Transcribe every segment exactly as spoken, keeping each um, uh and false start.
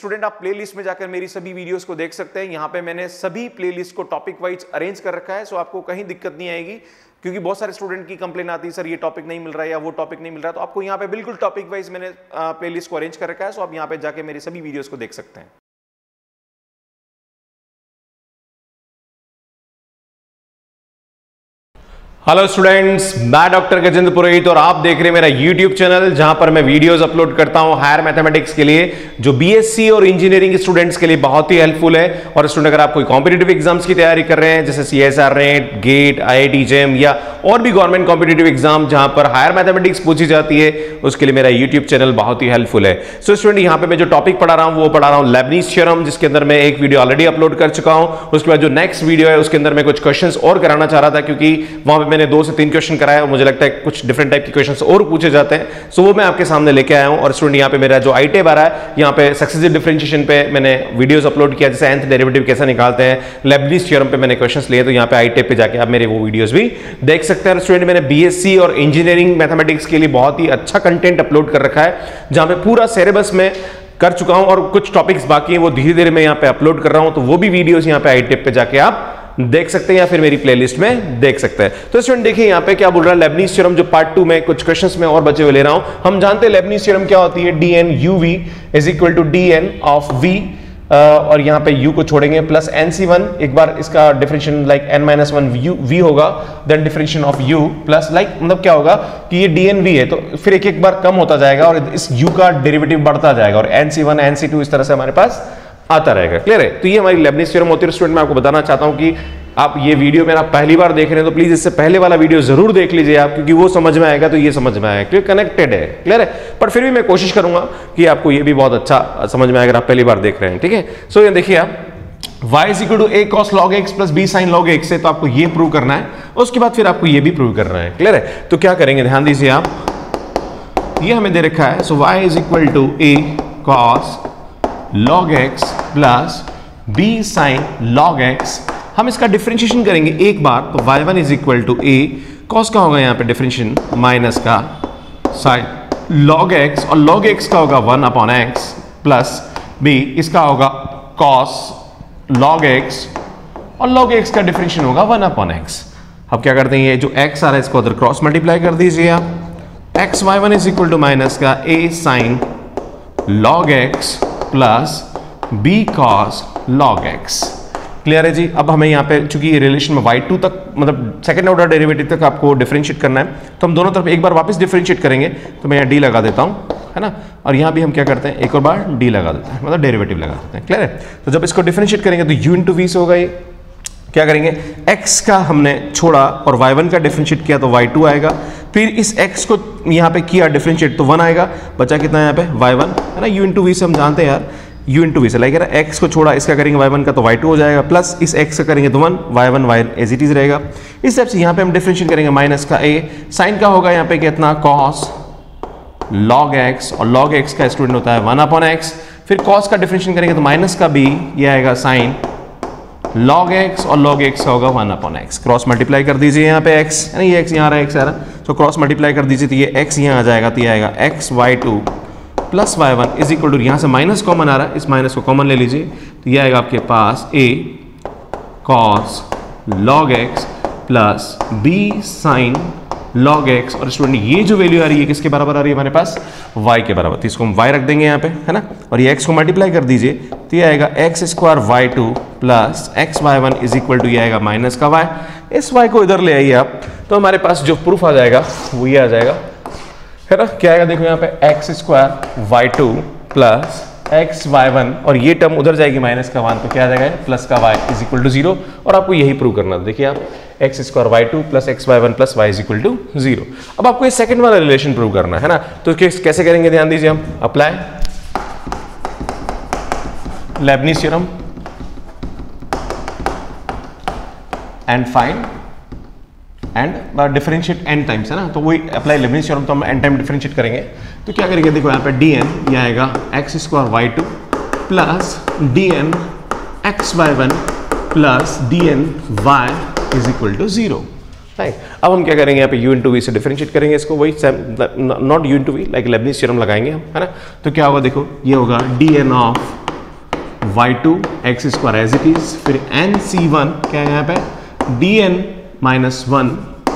Student आप playlist में जाकर मेरी सभी वीडियोस को देख सकते हैं। यहाँ पे मैंने सभी प्लेलिस्ट को टॉपिक वाइज अरेंज कर रखा है, सो आपको कहीं दिक्कत नहीं आएगी, क्योंकि बहुत सारे स्टूडेंट की कंप्लेन आती है सर ये टॉपिक नहीं मिल रहा है या वो टॉपिक नहीं मिल रहा है। तो आपको यहाँ पे बिल्कुल टॉपिक वाइज मैंने प्लेलिस्ट को अरेंज कर रखा है, सो आप यहाँ पे जाके मेरी सभी वीडियोस को देख सकते हैं। हेलो स्टूडेंट्स, मैं डॉक्टर गजेंद्र पुरोहित और आप देख रहे हैं मेरा यूट्यूब चैनल, जहां पर मैं वीडियोस अपलोड करता हूं हायर मैथमेटिक्स के लिए, जो बीएससी और इंजीनियरिंग स्टूडेंट्स के लिए बहुत ही हेल्पफुल है। और स्टूडेंट अगर आप कोई कॉम्पिटिटिव एग्जाम्स की तैयारी कर रहे हैं, जैसे CSIR NET, GATE, IIT JAM या और भी गवर्नमेंट कॉम्पिटिटिव एग्जाम जहां पर हायर मैथमेटिक्स पूछी जाती है, उसके लिए मेरा यूट्यूब चैनल बहुत ही हेल्पफुल है। सो स्टूडेंट यहाँ पे मैं जो टॉपिक पढ़ा रहा हूँ वो पढ़ा रहा हूँ लेबनीज थ्योरम, जिसके अंदर मैं एक वीडियो ऑलरेडी अपलोड कर चुका हूँ। उसके बाद जो नेक्स्ट वीडियो है उसके अंदर मैं कुछ क्वेश्चन और कराना चाह रहा था, क्योंकि वहां पर मैंने दो से तीन क्वेश्चन कराया और मुझे लगता है कुछ डिफरेंट टाइप के क्वेश्चंस और पूछे जाते हैं, सो वो मैं आपके सामने लेके आया हूं। और स्टूडेंट यहाँ पे मेरा जो आईटेब आ रहा है, यहाँ पे सक्सेसिव डिफरेंशिएशन पे मैंने वीडियोस अपलोड किया, जैसे nth डेरिवेटिव कैसे निकालते हैं, लेबनीज थ्योरम पे मैंने क्वेश्चंस लिए, तो यहाँ पे आईटेब पे जाके आप मेरे वो वीडियोस भी देख सकते हैं। स्टूडेंट मैंने बीएससी और इंजीनियरिंग मैथमेटिक्स के लिए बहुत ही अच्छा कंटेंट अपलोड कर रखा है, जहां पे पूरा सिलेबस में कर चुका हूं और कुछ टॉपिक्स बाकी हैं वो धीरे धीरे मैं यहाँ पे अपलोड कर रहा हूं, तो वो भी वीडियोस यहाँ पे आईटेब पे जाके आप देख सकते हैं या फिर मेरी प्लेलिस्ट में देख सकते हैं। तो स्टूडेंट देखिए यहाँ पे क्या बोल रहा है, लेबनीज थ्योरम जो पार्ट टू में कुछ क्वेश्चंस में और बचे हुए ले रहा हूं। हम जानते हैं लेबनीज थ्योरम क्या होती है, d n u v is equal to d N of v, और यहाँ पे u को छोड़ेंगे प्लस एन सी वन, एक बार इसका differentiation like n minus one v होगा, then differentiation of u plus like मतलब क्या होगा कि ये dnv है, तो फिर एक एक बार कम होता जाएगा और इस u का डेरिवेटिव बढ़ता जाएगा और एन सी वन एन सी टू इस तरह से हमारे पास आता रहेगा। क्लियर है? तो ये हमारी लेबनीज थ्योरम होती है। स्टूडेंट मैं आपको बताना चाहता हूं कि आप ये वीडियो मेरा पहली बार देख रहे हैं तो प्लीज इससे पहले वाला वीडियो जरूर देख लीजिए आप, क्योंकि वो समझ में आएगा तो ये समझ में आएगा, क्लियर कनेक्टेड है। क्लियर है? पर फिर भी मैं कोशिश करूंगा कि आपको ये भी बहुत अच्छा समझ में आएगा अगर आप पहली बार देख रहे हैं। ठीक है, सो ये देखिए आप y is equal to a cos log x plus b sin log x है, तो आपको ये प्रूव करना है, उसके बाद फिर आपको ये भी प्रूव करना है। क्लियर है? तो क्या करेंगे, ध्यान दीजिए आप, ये हमें दे रखा है, सो y is equal to a cos log x plus b sin log x। हम इसका डिफरेंशिएशन करेंगे एक बार, तो y one is equal to a cos का होगा यहाँ पे डिफरेंशिएशन माइनस का साइन लॉग एक्स, और लॉग एक्स का होगा one upon x plus b, इसका होगा कॉस लॉग एक्स और लॉग एक्स का डिफरेंशिएशन होगा वन अपॉन एक्स। अब क्या करते हैं, ये जो एक्स आ रहा है इसको उधर क्रॉस मल्टीप्लाई कर दीजिए आप, x Y one is equal to minus का a sine log x plus b cos log x. Clear है जी? अब हमें यहाँ पे चूंकि ये रिलेशन में वाई टू तक मतलब सेकंड ऑर्डर डेरिवेटिव तक आपको डिफरेंशिएट करना है, तो हम दोनों तरफ एक बार वापस डिफरेंशिएट करेंगे, तो मैं यहाँ डी लगा देता हूँ, है ना, और यहाँ भी हम क्या करते हैं एक और बार डी लगा देते हैं, मतलब डेरिवेटिव लगा देते हैं। क्लियर है? तो जब इसको डिफरेंशिएट करेंगे तो यू इंटू वी से होगा, ये क्या करेंगे, x का हमने छोड़ा और वाई वन का डिफरेंशिएट किया तो वाई टू आएगा, फिर इस x को यहाँ पे किया डिफरेंशिएट तो वन आएगा, बचा कितना यहाँ पे वाई वन, है ना, यू इंटू वी से हम जानते हैं यार, u इंटू वी से लाइक है एक्स को छोड़ा, इसका करेंगे वाई वन का तो वाई टू हो जाएगा, प्लस इस x का करेंगे तो one, Y one y as it is रहेगा। इस टाइप से यहाँ पे हम डिफरेंशिएट करेंगे माइनस का a, साइन का होगा यहाँ पे कितना cos log x, और log x का स्टूडेंट होता है वन अपॉन x, फिर cos का डिफरेंशिएट करेंगे तो माइनस का b, ये आएगा साइन log x, और log x का होगा one upon x। Cross multiply कर दीजिए यहाँ पे x, है ना, ये x यहाँ आ रहा है, x आ रहा है, तो क्रॉस मल्टीप्लाई कर दीजिए तो ये x यहाँ आ जाएगा, तो ये आएगा x y two plus y one is equal to, यहाँ से माइनस कॉमन आ रहा है, इस माइनस को कॉमन ले लीजिए, तो ये आएगा आपके पास a cos log x plus b sin log x, और स्टूडेंट ये जो वैल्यू आ रही है किसके बराबर आ रही है हमारे पास, y के बराबर, तो इसको हम y रख देंगे यहाँ पे, है ना, और ये x को मल्टीप्लाई कर दीजिए तो ये आएगा x square y two plus x Y one is equal to, ये आएगा माइनस का y, इस y को इधर ले आइए आप, तो हमारे पास जो प्रूफ आ जाएगा वो ये आ जाएगा, है ना, क्या आएगा देखो यहाँ पे x square y two plus x Y one, और ये टर्म उधर जाएगी माइनस का वन, तो क्या आ जाएगा प्लस का y is equal to zero, और आपको यही प्रूव करना है। देखिए आप x square y two plus x Y one plus y is equal to zero. अब आपको ये सेकंड वाला रिलेशन प्रूव करना है ना, तो कैसे करेंगे, ध्यान दीजिए, हम apply Leibniz theorem and find and differentiate n times, है ना, तो वही अप्लाई लेबनीज थ्योरम, तो हम एन टाइम डिफरेंशिएट करेंगे, तो क्या करेंगे देखो यहाँ पे डी एन, ये आएगा x square y two plus D N x Y one plus D N Y is equal to zero. Right, अब हम क्या करेंगे यहाँ पे u इंटू वी से डिफरेंशिएट करेंगे इसको, वही not u into v, like Leibniz theorem लगाएंगे हम, है ना, तो क्या होगा देखो, ये होगा d N of Y two x square as it is, फिर एन सी वन क्या है यहाँ पे D N minus one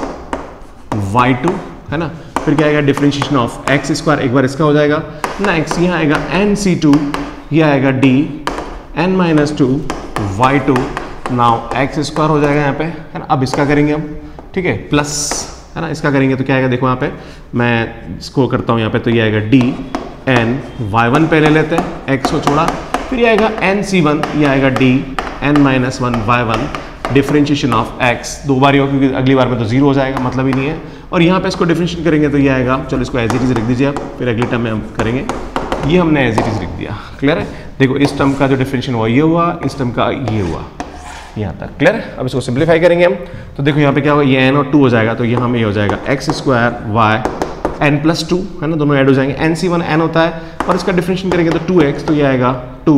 Y two है ना, फिर क्या आएगा डिफरेंशिएशन ऑफ एक्स स्क्वायर, एक बार इसका हो जाएगा नेक्स्ट यहाँ आएगा एन सी टू, ये आएगा D N minus two Y two, now x square हो जाएगा यहाँ पे है ना। अब इसका करेंगे हम, ठीक है, प्लस है ना, इसका करेंगे तो क्या आएगा देखो यहाँ पे मैं इसको करता हूँ यहाँ पे, तो ये आएगा डी एन वाई वन पहले लेते हैं, एक्स को छोड़ा, फिर ये आएगा एन सी वन, ये आएगा D N minus one Y one, differentiation of x दो बार ही हो क्योंकि अगली बार में तो जीरो हो जाएगा, मतलब ही नहीं है। और यहाँ पे इसको डिफरेंशिएट करेंगे तो ये आएगा, चलो इसको एज इट इज लिख दीजिए आप, फिर अगली टर्म में हम करेंगे, ये हमने एज इट इज लिख दिया। क्लियर है, देखो इस टर्म का जो डिफरेंशिएशन हुआ ये हुआ, इस टर्म का ये हुआ, यहाँ तक क्लियर है। अब इसको सिंप्लीफाई करेंगे हम, तो देखो यहाँ पे क्या होगा, ये एन और टू हो जाएगा, तो यहाँ में ये हो जाएगा x square Y N plus two है ना, दोनों ऐड हो जाएंगे, एन सी वन एन होता है और इसका डिफरेंशिएशन करेंगे तो टू एक्स, तो ये आएगा टू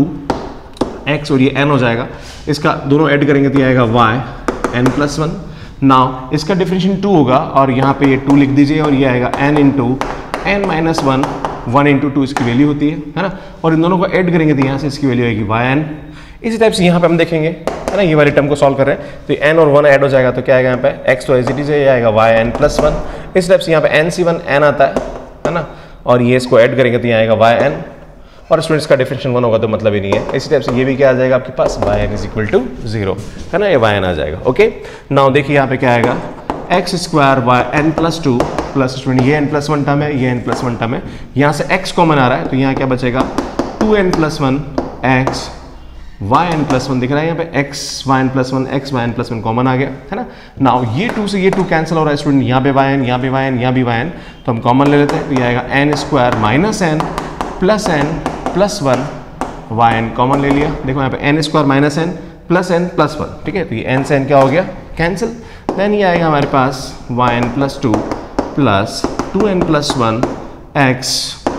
एक्स और ये एन हो जाएगा, इसका दोनों ऐड करेंगे तो ये आएगा Y N plus one. Now इसका डिफरेंशिएशन टू होगा और यहाँ पे ये टू लिख दीजिए और ये आएगा N into N minus one, one into two इसकी वैल्यू होती है है ना, और इन दोनों को ऐड करेंगे तो यहाँ से इसकी वैल्यू आएगी वाई एन। इसी टाइप से यहाँ पे हम देखेंगे है ना, ये वाली टर्म को सॉल्व कर रहे हैं तो एन और वन ऐड हो जाएगा तो क्या आएगा यहाँ पे एक्स तो एज इट इज है, ये आएगा वाई एन प्लस वन। इस टाइप से यहाँ पे एन सी वन एन आता है है ना, और ये इसको ऐड करेंगे तो ये आएगा वाई एन, और स्टूडेंट्स का डिफरेंशिएशन वन होगा तो मतलब ही नहीं है। इसी टाइप से ये भी क्या आ जाएगा आपके पास y N is equal to zero है ना, ये वाई एन आ जाएगा। ओके, नाउ देखिए यहाँ पे क्या आएगा x square Y N plus two plus student ये एन प्लस वन टर्म है, ये एन प्लस वन टर्म है, यहाँ से एक्स कॉमन आ रहा है तो यहाँ क्या बचेगा two N plus one x Y N plus one दिख रहा है यहाँ पे, x Y N plus one x Y N plus one common आ गया है ना। नाउ ये टू से ये टू कैंसिल हो रहा है स्टूडेंट, यहाँ पे वाई एन यहाँ पे वाई एन यहाँ भी वाई एन, तो हम कॉमन ले लेते हैं तो ये आएगा n square minus N plus N plus one, y n common ले लिया, देखो यहाँ पे n square minus N plus N plus one, ठीक है, तो ये एन से एन क्या हो गया कैंसिल, देन ये आएगा हमारे पास y N plus two plus two N plus one x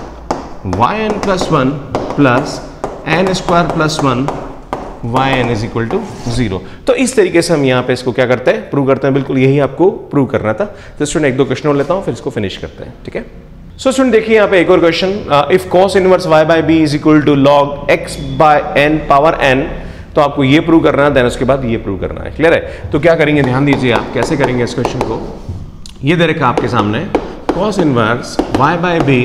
Y N plus one plus N square plus one y N is equal to zero. तो इस तरीके से हम यहाँ पे इसको क्या करते हैं प्रूव करते हैं, बिल्कुल यही आपको प्रूव करना था। तो स्टूडेंट एक दो क्वेश्चन और लेता हूँ फिर इसको फिनिश करते हैं, ठीक है। सो स्टूडेंट देखिए यहाँ पे एक और question, if cos inverse y by b is equal to log x by n power n, तो आपको ये प्रूव करना है, देन उसके बाद ये प्रूव करना है। क्लियर है, तो क्या करेंगे ध्यान दीजिए आप कैसे करेंगे इस क्वेश्चन को। ये दे रखा आपके सामने cos inverse y by b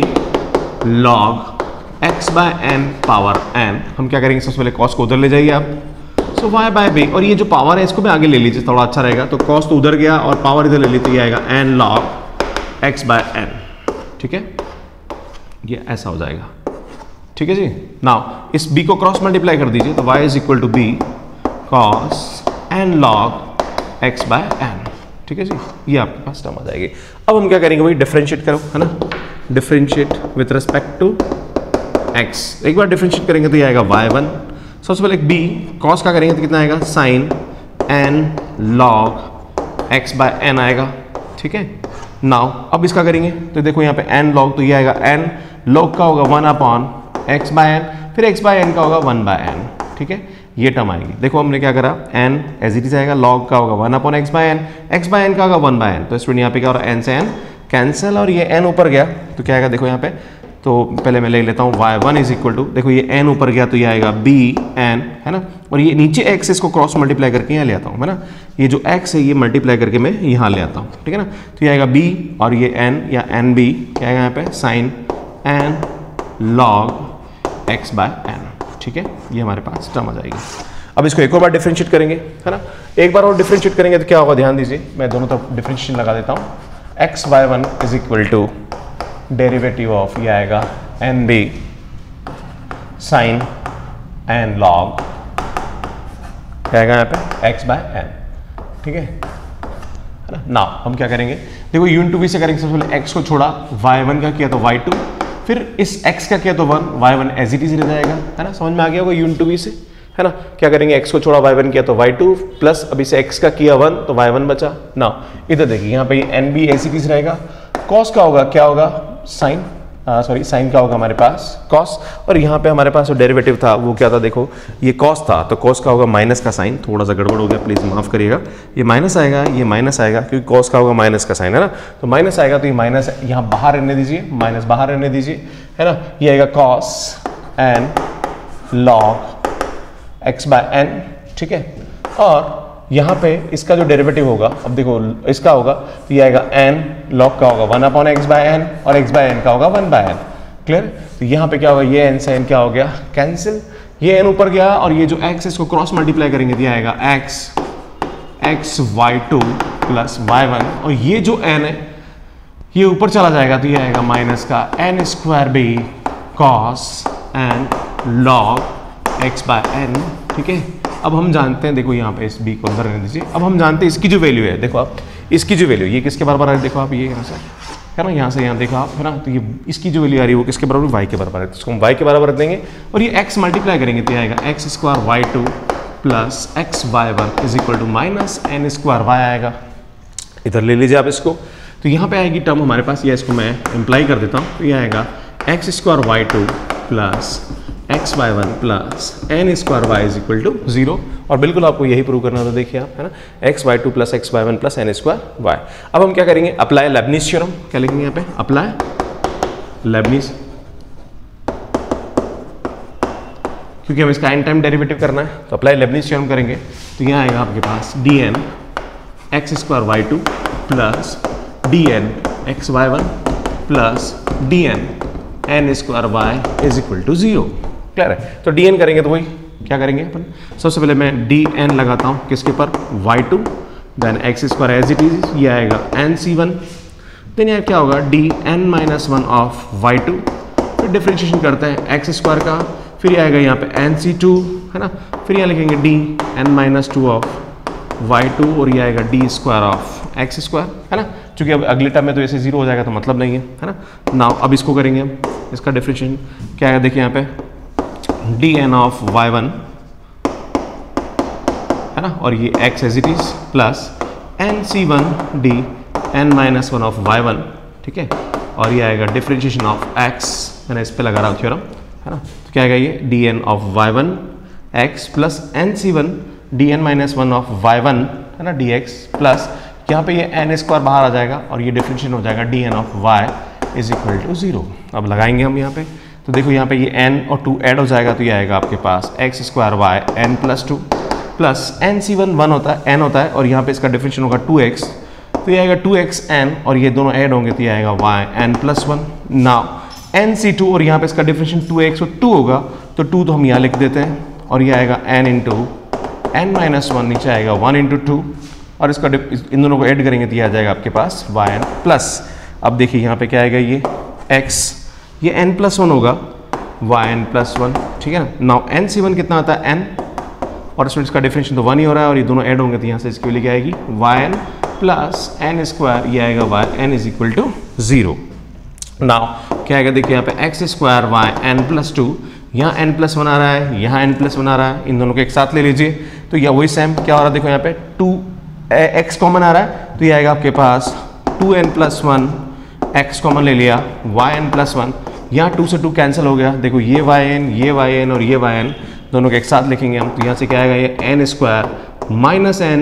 log x by n power n, हम क्या करेंगे सबसे पहले कॉस को उधर ले जाइए आप, सो वाई बाय बी, और ये जो पावर है इसको भी आगे ले लीजिए थोड़ा अच्छा रहेगा, तो कॉस तो उधर गया और पावर इधर ले ली तो ये आएगा n log x by n, ठीक है, ये ऐसा हो जाएगा, ठीक है जी। नाउ इस b को क्रॉस मल्टीप्लाई कर दीजिए तो y is equal to b cos n log x by n, ठीक है जी, ये आपके पास टर्म आ जाएगी। अब हम क्या करेंगे, वही डिफरेंशिएट करो है ना, differentiate with respect to x, एक बार डिफरेंशिएट करेंगे तो ये आएगा वाई वन, सबसे पहले b कॉस का करेंगे तो कितना आएगा sine n log x by n आएगा, ठीक है। नाउ अब इसका करेंगे तो देखो यहाँ पे n लॉग, तो ये आएगा n लॉग का होगा one upon x by n, फिर x बाय एन का होगा वन बाय एन, ठीक है, ये टर्म आएगी। देखो हमने क्या करा, n एज इट इज आएगा, लॉग का होगा one upon x by n, x by n का होगा वन बाय एन, तो स्टूडेंट यहाँ पे क्या हो रहा है n से n कैंसिल और ये n ऊपर गया तो क्या आएगा देखो यहाँ पे, तो पहले मैं ले लेता हूँ y one is equal to, देखो ये n ऊपर गया तो ये आएगा b n है ना, और ये नीचे x इसको क्रॉस मल्टीप्लाई करके यहाँ ले आता हूँ है ना, ये जो x है ये मल्टीप्लाई करके मैं यहाँ ले आता हूँ, ठीक है ना, तो ये आएगा b और ये n या एन बी क्या आएगा यहाँ पे sine n log x by n, ठीक है, ये हमारे पास टर्म आ जाएगी। अब इसको एक और बार डिफरेंशिएट करेंगे है ना, एक बार और डिफरेंशिएट करेंगे तो क्या होगा ध्यान दीजिए, मैं दोनों तरफ डिफरेंशिएशन लगा देता हूँ, x Y one is equal to derivative of ये आएगा n b sine n log क्या आएगा यहाँ पे एक्स बाय एन, ठीक है ना। नाउ हम क्या करेंगे, देखो यू इन टू वी से करेंगे, सबसे पहले एक्स को छोड़ा, वाई वन का किया तो वाई टू, फिर इस x का किया तो one, Y one as it is रह जाएगा है ना, समझ में आ गया होगा यू इन टू वी से है ना। क्या करेंगे, x को छोड़ा वाई वन किया तो वाई टू प्लस अब इसे x का किया वन तो वाई वन बचा। ना इधर देखिए यहाँ पे n b as it is रहेगा, कॉस का होगा क्या होगा साइन, सॉरी साइन का होगा हमारे पास कॉस, और यहाँ पे हमारे पास जो डेरिवेटिव था वो क्या था, देखो ये कॉस था तो कॉस का होगा माइनस का साइन, थोड़ा सा गड़बड़ हो गया प्लीज माफ करिएगा, ये माइनस आएगा ये माइनस आएगा क्योंकि कॉस का होगा माइनस का साइन है ना, तो माइनस आएगा तो ये माइनस यहाँ बाहर रहने दीजिए, माइनस बाहर रहने दीजिए है ना, ये आएगा cos n log x by n, ठीक है। और यहाँ पे इसका जो डेरिवेटिव होगा, अब देखो इसका होगा तो ये आएगा एन लॉग का होगा one upon x by n और एक्स बाय एन का होगा वन बाय एन, क्लियर। तो यहाँ पे क्या होगा, ये एन से एन क्या हो गया, कैंसिल, ये एन ऊपर गया और ये जो एक्स इसको क्रॉस मल्टीप्लाई करेंगे तो ये आएगा x x y two plus y one, और ये जो एन है ये ऊपर चला जाएगा तो ये आएगा माइनस का n square b cos n log x by n, ठीक है। अब हम जानते हैं, देखो यहाँ पे इस बी को अंदर रहने दीजिए, अब हम जानते हैं इसकी जो वैल्यू है, देखो आप इसकी जो वैल्यू ये किसके बराबर है, देखो आप ये यहाँ से है ना, यहाँ से यहाँ देखो आप है ना, तो ये इसकी जो वैल्यू आ रही है वो किसके बराबर, वाई के बराबर है, तो इसको हम वाई के बराबर रख देंगे और ये एक्स मल्टीप्लाई करेंगे तो ये आएगा x square y two plus x Y one is equal to minus n square y आएगा। इधर ले लीजिए आप इसको, तो यहाँ पे आएगी टर्म हमारे पास, ये इसको मैं इम्प्लाई कर देता हूँ, तो ये आएगा x square y two plus x Y one plus N square Y is equal to zero, और बिल्कुल आपको यही प्रूव करना था, देखिए आप है ना, x y two plus x Y one plus N square y. अब हम क्या करेंगे, अप्लाई लेबनीज थ्योरम, क्या लिखेंगे यहाँ पे, अप्लाई लेबनीज, क्योंकि हम इसका एन टाइम डेरिवेटिव करना है तो अप्लाई लेबनीज थ्योरम करेंगे, तो यहाँ आएगा आपके पास d N x square y two plus D N x Y one plus D n n square Y is equal to zero, clear है। तो डी एन करेंगे तो वही क्या करेंगे अपन, सबसे पहले मैं डी एन लगाता हूँ किसके पर, y two, then x square as it is, ये आएगा एन सी वन, देन यहाँ क्या होगा d N minus one of Y two, फिर डिफ्रेंशिएशन करते हैं एक्स स्क्वायर का, फिर ये आएगा यहाँ पे एन सी टू है ना, फिर यहाँ लिखेंगे D N minus two of Y two और ये आएगा D square of X square है ना, क्योंकि अब अगले टर्म में तो ऐसे जीरो हो जाएगा तो मतलब नहीं है है ना। नाउ अब इसको करेंगे हम, इसका डिफरेंशिएशन क्या है, देखिए यहाँ पे D N of Y one है ना, और ये X as it is plus N C one D N minus one of Y one, ठीक है, और ये आएगा डिफरेंशिएशन ऑफ एक्स, मैंने इस पर लगा रहा हूँ थ्योरम है ना, तो क्या आएगा ये D N of Y one X plus N C one D N minus one of Y one है ना, डी एक्स प्लस यहाँ पे ये एन स्क्वायर बाहर आ जाएगा और ये डिफरेंशिएशन हो जाएगा D N of Y is equal to zero. अब लगाएंगे हम यहाँ पे, तो देखो यहाँ पे ये n और टू ऐड हो जाएगा तो ये आएगा आपके पास X square Y N plus two plus N सी वन वन होता है n होता है और यहाँ पे इसका डिफरेंशिएशन होगा टू एक्स, तो ये आएगा टू एक्स एन और ये दोनों ऐड होंगे तो ये आएगा Y N plus one. Now N सी टू और यहाँ पे इसका डिफरेंशिएशन टू एक्स और टू होगा तो टू तो हम यहाँ लिख देते हैं और ये आएगा n into N minus one, नीचे आएगा वन इंटू टू और इसका इन दोनों को ऐड करेंगे तो ये आ जाएगा आपके पास वाई एन प्लस, अब देखिए यहाँ पे क्या आएगा ये x, ये n प्लस वन होगा वाई एन प्लस वन, ठीक है ना। नाउ एन सी वन कितना आता है n और इसमें इसका डिफरेंशिएशन तो वन ही हो रहा है और ये दोनों ऐड होंगे तो यहाँ से इसकी वैल्यू क्या आएगी Y N plus N square, ये आएगा Y N is equal to zero. Now क्या आएगा, देखिए यहाँ पे x square Y N plus two, यहाँ एन प्लस वन आ रहा है, यहाँ एन प्लस वन आ रहा है, इन दोनों को एक साथ ले लीजिए तो यह वही सेम क्या हो रहा है, देखो यहाँ पे टू एक्स कॉमन आ रहा है तो ये आएगा आपके पास two N plus one, X common ले लिया, वाई एन प्लस वन, यहाँ टू से टू कैंसिल हो गया, देखो ये वाई एन ये वाई एन और ये वाई एन दोनों को एक साथ लिखेंगे हम तो यहाँ से क्या आएगा ये N square minus N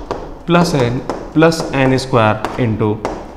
plus N plus N square into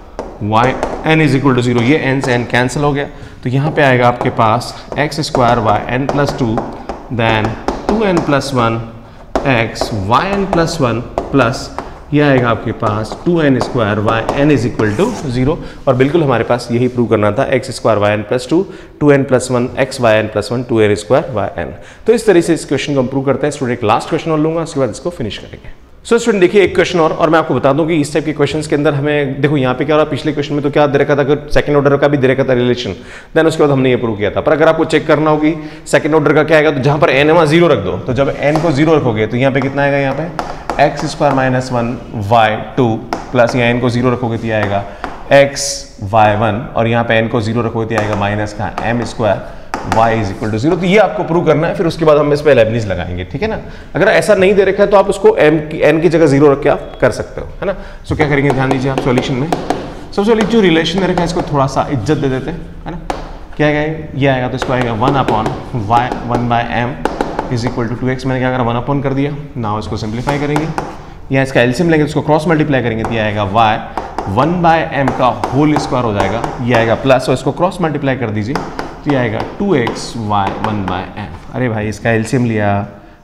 Y N is equal to zero, ये एन से एन कैंसिल हो गया तो यहाँ पे आएगा आपके पास X square Y N plus two then two N plus one x Y N plus one plus ये आएगा आपके पास two N square Y N is equal to zero, और बिल्कुल हमारे पास यही प्रूव करना था X square Y N plus two two N plus one x Y N plus one two N square Y N. तो इस तरह से इस क्वेश्चन को हम प्रूव करते हैं। स्टूडेंट एक लास्ट क्वेश्चन और लूंगा, उसके बाद इसको फिनिश करेंगे। सो so, स्टूडेंट देखिए एक क्वेश्चन और और मैं आपको बता दूं कि इस टाइप के क्वेश्चंस के अंदर हमें देखो यहाँ पे क्या हो रहा है, पिछले क्वेश्चन में तो क्या दे रखा था कि सेकंड ऑर्डर का भी दे रखा था रिलेशन, देन उसके बाद हमने ये प्रूव किया था। पर अगर आपको चेक करना होगी सेकंड ऑर्डर का क्या आएगा तो जहां पर एन है वहां जीरो रख दो, तो जब एन को जीरो रखोगे तो यहाँ पे कितना आएगा, यहाँ पे x square minus one Y two plus यहाँ एन को जीरो रखोगे तो आएगा एक्स वाई वन और यहाँ पे एन को जीरो रखोगे तो आएगा माइनस का M square y is equal to zero. तो ये आपको प्रूव करना है, फिर उसके बाद हम इस पे लेबनीज लगाएंगे, ठीक है ना। अगर ऐसा नहीं दे रखा है तो आप उसको m की n की जगह जीरो रख के आप कर सकते हो, है ना। सो क्या करेंगे, ध्यान दीजिए आप सॉल्यूशन में सबसे पहले जो रिलेशन दे रखा है इसको थोड़ा सा इज्जत दे देते हैं, है ना। क्या आएगा, ये आएगा तो इसको आएगा one upon Y one by M is equal to two X, मैंने क्या करा वन अपॉन कर दिया। नाउ इसको सिंप्लीफाई करेंगे, या इसका एलसीएम लेंगे उसको क्रॉस मल्टीप्लाई करेंगे तो ये आएगा वाई वन बाय एम का होल स्क्वायर हो जाएगा, ये आएगा प्लस और इसको क्रॉस मल्टीप्लाई कर दीजिए तो ये आएगा two X Y one by M. अरे भाई इसका एलसीएम लिया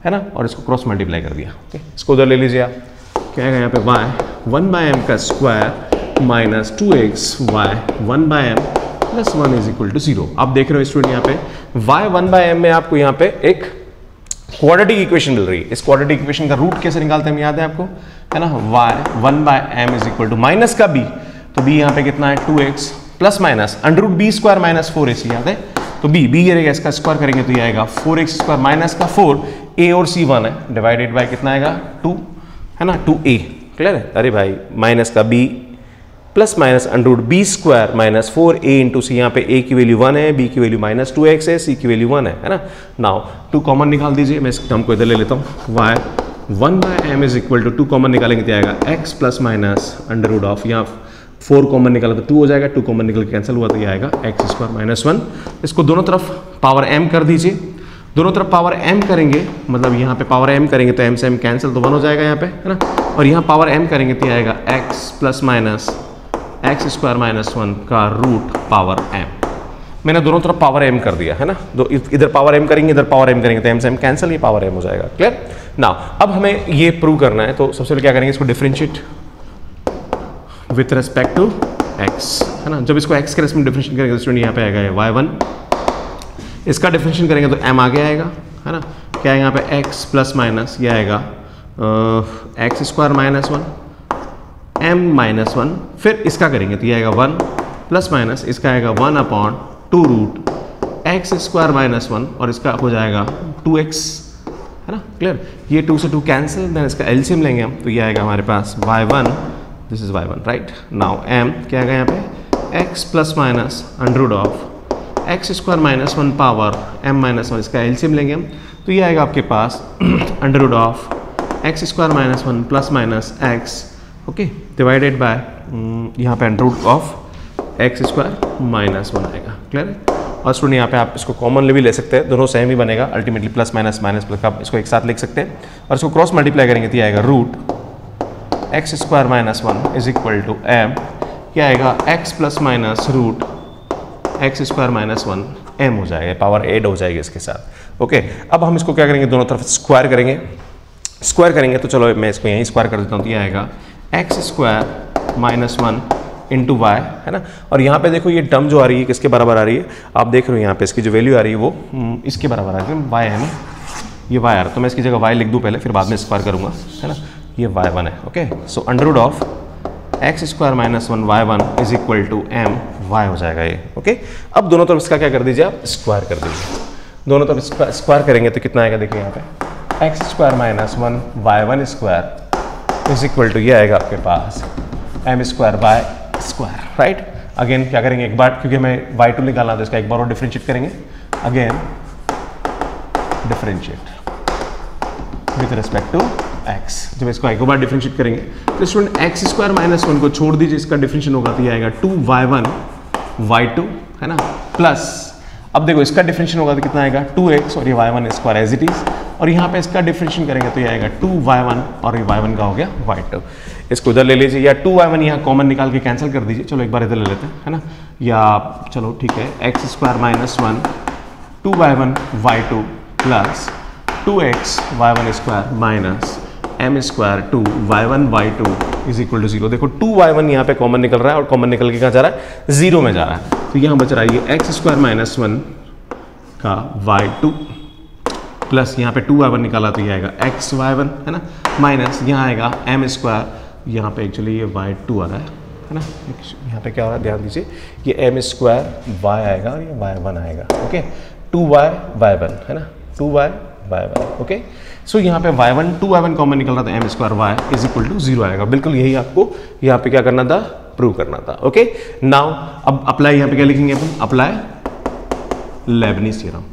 है ना, और इसको क्रॉस मल्टीप्लाई कर दिया। ओके, इसको उधर ले लीजिए आप, क्या आएगा यहाँ पे y वन बाय एम का square minus two X Y one by M plus one is equal to zero. आप देख रहे हो स्टूडेंट यहाँ पे y वन बाय एम में आपको यहाँ पे एक क्वाड्रेटिक इक्वेशन मिल रही है। इस क्वाड्रेटिक इक्वेशन का रूट कैसे निकालते हैं, याद है आपको, है ना, y one by M is equal to minus का b, तो b यहाँ पे कितना है two X plus minus under root B square minus four A, याद है, तो b b गिरेगा, इसका स्क्वायर करेंगे तो ये आएगा फोर एक्स स्क्वायर माइनस का फोर, a और c वन है, डिवाइडेड बाय कितना आएगा टू, है ना, टू ए, क्लियर है। अरे भाई माइनस का b plus minus under root B square minus four A into C, यहाँ पे a की वैल्यू वन है, b की वैल्यू माइनस टू एक्स है, c की वैल्यू वन है, है ना। नाउ टू कॉमन निकाल दीजिए, मैं इस टर्म को इधर ले लेता हूँ, y one by M is equal to two common निकालेंगे तो आएगा x plus minus under root of, यहाँ फोर कॉमन निकाला तो टू हो जाएगा, टू कॉमन निकल कैंसिल हुआ तो ये आएगा एक्स स्क्वायर माइनस वन। इसको दोनों तरफ पावर m कर दीजिए, दोनों तरफ पावर m करेंगे मतलब यहाँ पे पावर m करेंगे तो m से m कैंसिल, तो वन हो जाएगा यहाँ पे, है ना, और यहाँ पावर m करेंगे तो आएगा x plus minus X square minus one का रूट पावर m। मैंने दोनों तरफ पावर m कर दिया, है ना, दो इधर पावर m करेंगे इधर पावर m करेंगे तो m से m कैंसिल, ये पावर m हो जाएगा, क्लियर। नाउ अब हमें ये प्रूव करना है, तो सबसे पहले क्या करेंगे, इसको differentiate with respect to x, है ना। जब इसको x के रेस्पेक्ट में डिफरेंशिएट करेंगे तो स्टूडेंट यहाँ पे आएगा वाई वन, इसका डिफरेंशिएट करेंगे तो m आगे आएगा, है ना, क्या है यहाँ पे x प्लस माइनस ये आएगा x square minus one m minus one, फिर इसका करेंगे तो ये आएगा वन प्लस माइनस इसका आएगा one upon two root X square minus one, और इसका हो जाएगा टू एक्स, है ना, क्लियर। ये टू से टू कैंसिल, देन इसका एलसीएम लेंगे हम तो ये आएगा हमारे पास Y one, this is Y one, right. Now m क्या आएगा यहाँ पे x plus minus under root of X square minus one power m minus one, इसका एलसीएम लेंगे हम तो ये आएगा आपके पास under root of X square minus one plus minus X, okay, divided by यहाँ पे under root of X square minus one आएगा, क्लियर है। और स्टूडेंट यहाँ पे आप इसको कॉमन भी ले सकते हैं, दोनों सेम ही बनेगा, ultimately plus minus minus plus आप इसको एक साथ लिख सकते हैं, और इसको क्रॉस मल्टीप्लाई करेंगे तो ये आएगा root X square minus one is equal to M, क्या आएगा X plus minus root X square minus one M हो जाएगा, पावर एड हो जाएगी इसके साथ। ओके, अब हम इसको क्या करेंगे, दोनों तरफ स्क्वायर करेंगे, स्क्वायर करेंगे तो चलो मैं इसको यहीं स्क्वायर कर देता हूँ तो ये आएगा x square minus one into Y, है ना। और यहाँ पे देखो ये टर्म जो आ रही है किसके बराबर आ रही है, आप देख रहे हो यहाँ पे इसकी जो वैल्यू आ रही है वो इसके बराबर आ रही है, वाई है ना, ये वाई आ रहा है, तो मैं इसकी जगह वाई लिख दूँ पहले, फिर बाद में स्क्वायर करूँगा, है ना, ये वाई वन है। Okay, so under root of X square minus one Y one is equal to M Y हो जाएगा ये। ओके, अब दोनों तरफ इसका क्या कर दीजिए आप, स्क्वायर कर दीजिए, दोनों तरफ स्क्वायर करेंगे तो कितना आएगा, देखिए यहाँ पे x square minus one Y one square is equal to ये आएगा आपके पास M square by square, right. Again क्या करेंगे एक बार, क्योंकि हमें वाई टू निकालना तो इसका एक बार और डिफरेंशिएट करेंगे, again differentiate with respect to x। जब इसको एक बार डिफरेंशिएट करेंगे तो student X square minus one को छोड़ दीजिए, इसका डिफरेंशिएट होगा तो ये आएगा two Y one Y two, है ना, प्लस अब देखो इसका डिफरेंशिएट होगा तो कितना आएगा टू एक्स और ये Y one square as it is, और यहाँ पे इसका डिफरेंशिएट करेंगे तो ये आएगा टू वाई वन और ये वाई वन का हो गया वाई टू। इसको इधर ले लीजिए, या टू वाई वन यहाँ कॉमन निकाल के कैंसिल कर दीजिए, चलो एक बार इधर ले लेते हैं, है ना, या चलो ठीक है X square minus one two Y one Y two plus two X Y one square minus M square two Y one Y two is equal to zero. देखो टू वाई वन यहाँ पे कॉमन निकल रहा है और common निकल के कहाँ जा रहा है, जीरो में जा रहा है, तो यहाँ बच रहा है ये एक्स स्क्वायर माइनस वन का वाई टू प्लस यहाँ पे टू वाई वन निकाला तो ये आएगा एक्स वाई वन, है ना, माइनस यहाँ आएगा एम स्क्वायर, यहाँ पे एक्चुअली ये वाई टू आ रहा है, है ना, यहाँ पे क्या हो रहा है ध्यान दीजिए, ये एम स्क्वायर वाई आएगा और ये वाई वन आएगा। Okay, two Y Y one, है ना, two Y Y one. Okay, so यहाँ पे Y one two Y one common निकल रहा था, M square Y is equal to zero आएगा। बिल्कुल यही आपको यहाँ पे क्या करना था, प्रूव करना था। ओके, नाउ अब अप्लाई यहाँ पे क्या लिखेंगे अपन, अप्लाई लेबनीज थ्योरम।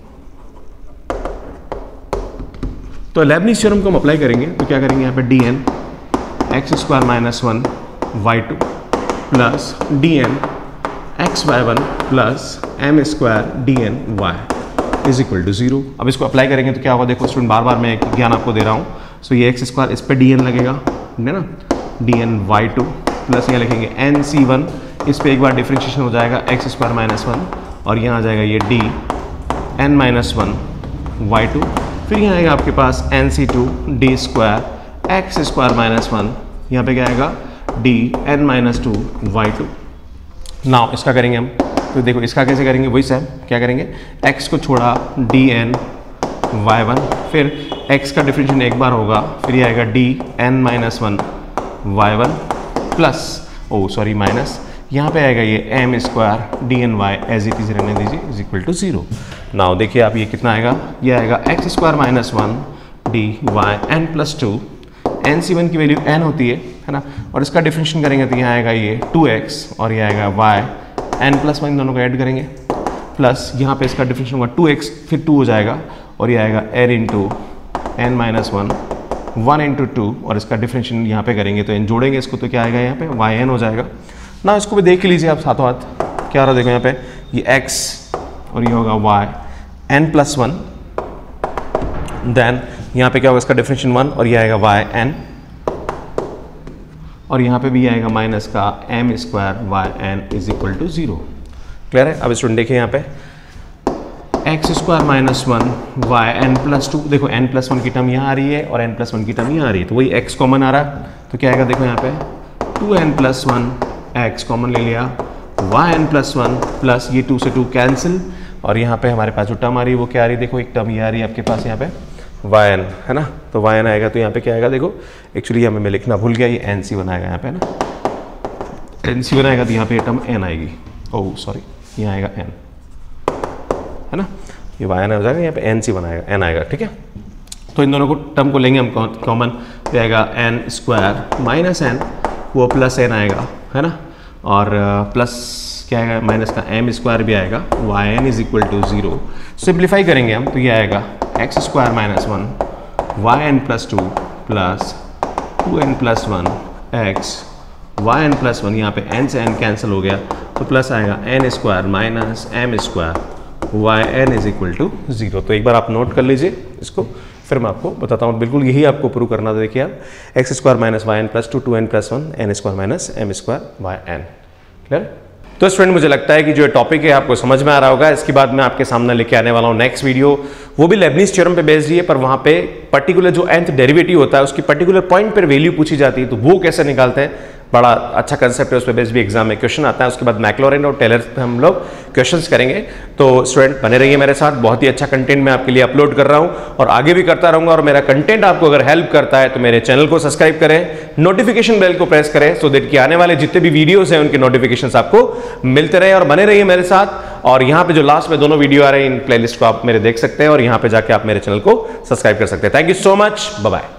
तो लेबनीज थ्योरम को हम अप्लाई करेंगे तो क्या करेंगे यहाँ पे D N x square minus one Y two plus D N x Y one plus M square D N Y is equal to zero. अब इसको अप्लाई करेंगे तो क्या होगा, देखो स्टूडेंट बार बार मैं एक ज्ञान आपको दे रहा हूँ। सो so, ये एक्स स्क्वायर इस पर डी एन लगेगा, है ना, D N Y two plus यहाँ लिखेंगे एन सी वन, इस पर एक बार डिफ्रेंशिएशन हो जाएगा एक्स स्क्वायर माइनस वन और यहाँ आ जाएगा ये D N minus one Y two फिर यहाँ आएगा आपके पास एन सी two D square X square minus one, यहाँ पे क्या आएगा D N minus two Y two. Now इसका करेंगे हम, तो देखो इसका कैसे करेंगे, वही सेम क्या करेंगे, x को छोड़ा डी एन वाई वन, फिर x का डिफरेंशिएशन एक बार होगा, फिर ये आएगा D N minus one Y one plus oh sorry minus, यहाँ पे आएगा ये M square D N Y as it is रहने दीजिए is equal to zero. Now देखिए आप ये कितना आएगा, ये आएगा x square minus one D Y N plus two, N सी वन की वैल्यू एन होती है है ना, और इसका डिफरेंशिएशन करेंगे तो यहाँ आएगा ये टू एक्स और ये आएगा वाई एन प्लस वन, दोनों को ऐड करेंगे प्लस यहाँ पे इसका डिफरेंशिएशन होगा टू एक्स फिर टू हो जाएगा और ये आएगा N into N minus one one into two, और इसका डिफरेंशिएशन यहाँ पे करेंगे तो एन जोड़ेंगे इसको तो क्या आएगा यहाँ पे वाई एन हो जाएगा ना। इसको भी देख लीजिए आप साथों हाथ, क्या रहा देखो यहाँ पे ये x और ये होगा y n plus one, then यहाँ पे क्या होगा इसका डिफरेंशिएशन वन और ये आएगा y n, और यहाँ पे भी आएगा माइनस का m square y n is equal to zero. Clear है? अब स्टूडेंट देखिए यहाँ पे x square minus one y N plus two, देखो n प्लस वन की टर्म यहाँ आ रही है और n प्लस वन की टर्म यहाँ आ रही है, तो वही x कॉमन आ रहा है, तो क्या आएगा देखो यहाँ पे two N plus one, x common ले लिया, Y N plus one plus ये टू से टू कैंसिल, और यहाँ पे हमारे पास जो टर्म आ रही है वो क्या आ रही है, देखो एक टर्म ये आ रही है आपके पास यहाँ पे वाई एन है ना, तो वाई एन आएगा तो यहाँ पे क्या आएगा देखो, एक्चुअली हमें मैं लिखना भूल गया, ये एन सी बनाएगा यहाँ पे ना, एन सी बनाएगा तो यहाँ पे टर्म एन आएगी, ओह सॉरी यहाँ आएगा एन है ना, ये वाई एन हो जाएगा, यहाँ पे एन सी बनाएगा एन आएगा। ठीक है, तो इन दोनों को टर्म को लेंगे हम कॉमन, तो आएगा एन स्क्वायर माइनस एन वो प्लस एन आएगा है ना, और प्लस क्या आएगा माइनस का एम स्क्वायर भी आएगा, Y N is equal to zero. Simplify करेंगे हम तो ये आएगा x square minus one y N plus two plus two N plus one x Y N plus one, यहाँ पे एन से एन कैंसिल हो गया तो प्लस आएगा n square minus M square Y N is equal to zero. तो एक बार आप नोट कर लीजिए इसको, फिर मैं आपको बताता हूँ, बिल्कुल यही आपको प्रूव करना था। देखिए आप x square minus y N plus two two N plus one n square minus M square Y n. Clear? तो स्टूडेंट मुझे लगता है कि जो टॉपिक है आपको समझ में आ रहा होगा। इसके बाद मैं आपके सामने लेके आने वाला हूँ नेक्स्ट वीडियो, वो भी लेबनीज थ्योरम पे बेस्ड है, पर वहाँ पे पर्टिकुलर जो nth डेरिवेटिव होता है उसकी पर्टिकुलर पॉइंट पर वैल्यू पूछी जाती है, तो वो कैसे निकालते हैं, बड़ा अच्छा कंसेप्ट है, उस पर बेस्ड भी एग्जाम में क्वेश्चन आता है। उसके बाद मैक्लॉरिन और टेलर पे हम लोग क्वेश्चंस करेंगे। तो स्टूडेंट बने रहिए मेरे साथ, बहुत ही अच्छा कंटेंट मैं आपके लिए अपलोड कर रहा हूं और आगे भी करता रहूंगा। और मेरा कंटेंट आपको अगर हेल्प करता है तो मेरे चैनल को सब्सक्राइब करें, नोटिफिकेशन बेल को प्रेस करें, सो दैट कि आने वाले जितने भी वीडियोस हैं उनके नोटिफिकेशंस आपको मिलते रहे। और बने रहिए मेरे साथ, और यहाँ पे जो लास्ट में दोनों वीडियो आ रहे हैं इन प्लेलिस्ट को आप मेरे देख सकते हैं, और यहाँ पे जाके आप मेरे चैनल को सब्सक्राइब कर सकते हैं। Thank you so much, bye bye.